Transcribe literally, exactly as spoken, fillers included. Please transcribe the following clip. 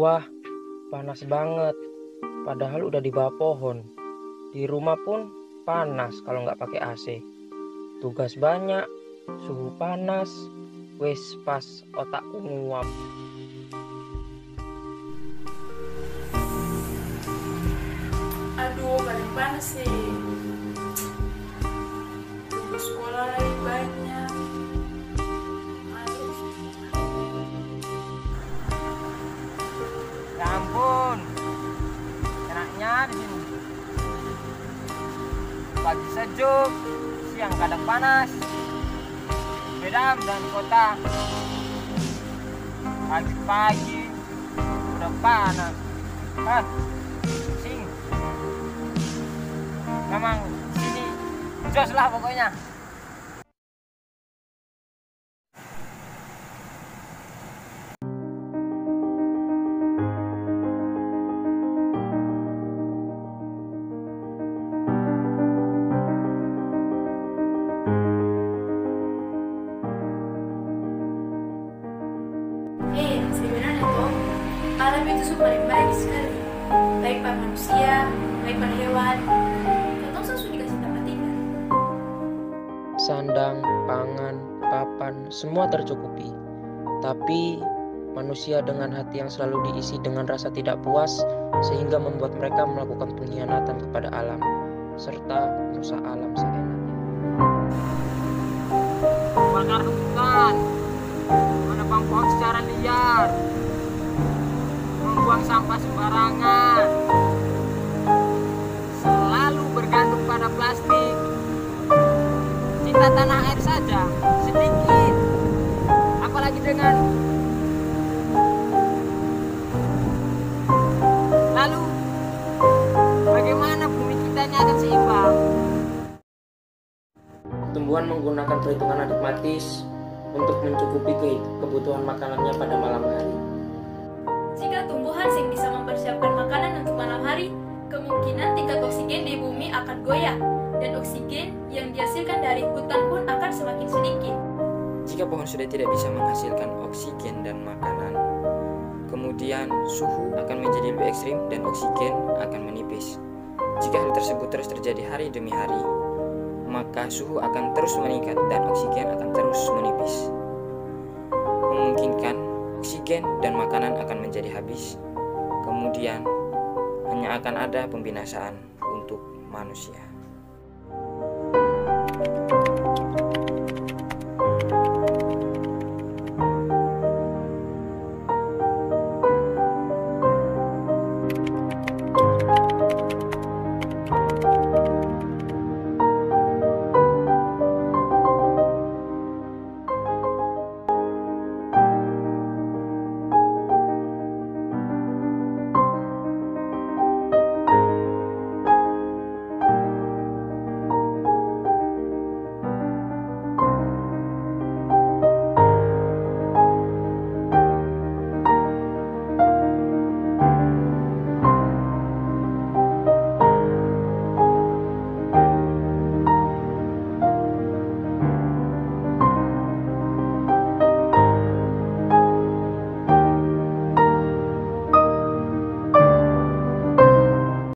Wah, panas banget. Padahal udah di bawah pohon. Di rumah pun panas kalau nggak pakai A C. Tugas banyak, suhu panas. Wes pas otakku nguap. Aduh, paling panas sih. Tugas sekolah lagi banyak. Aduh. Ya ampun, enaknya di sini. Pagi sejuk, siang kadang panas. Beda dengan kota. Pagi-pagi udah panas. Ah, sing. Memang sini jos lah pokoknya. Eh, sebenarnya toh, alam itu super baik sekali. Baik pada manusia, baik pada hewan. Contoh saya sudah dikasih tempat tinggal. Sandang, pangan, papan, semua tercukupi. Tapi manusia dengan hati yang selalu diisi dengan rasa tidak puas sehingga membuat mereka melakukan pengkhianatan kepada alam serta merusak alam seenaknya. Bakar hutan, menebang pohon secara liar, membuang sampah sembarangan, selalu bergantung pada plastik. Cinta tanah air saja sedikit, apalagi dengan lalu bagaimana bumi kita ini akan seimbang? Tumbuhan menggunakan perhitungan aritmatis untuk mencukupi ke- kebutuhan makanannya pada malam hari. Jika tumbuhan yang bisa mempersiapkan makanan untuk malam hari, kemungkinan tingkat oksigen di bumi akan goyah, dan oksigen yang dihasilkan dari hutan pun akan semakin sedikit. Jika pohon sudah tidak bisa menghasilkan oksigen dan makanan, kemudian suhu akan menjadi lebih ekstrim dan oksigen akan menipis. Jika hal tersebut terus terjadi hari demi hari, maka suhu akan terus meningkat dan oksigen akan terus menipis. Memungkinkan oksigen dan makanan akan menjadi habis, kemudian hanya akan ada pembinasaan untuk manusia.